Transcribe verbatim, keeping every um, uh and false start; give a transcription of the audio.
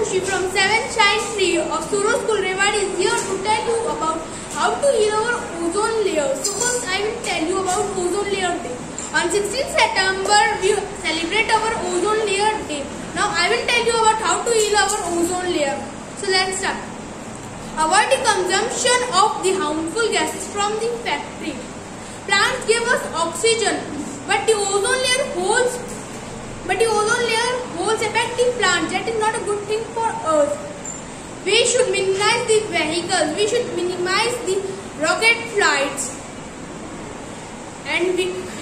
Rishi from seventh Science three of Suro School Rewari is here to tell you about how to heal our ozone layer. So first I will tell you about ozone layer day. On sixteenth September we celebrate our ozone layer day. Now I will tell you about how to heal our ozone layer. So let's start. Avoid the consumption of the harmful gases from the factory. Plants give us oxygen, but the ozone layer holds but the ozone layer holds effective plants. That is not a good thing for us. We should minimize the vehicles. We should minimize the rocket flights, and we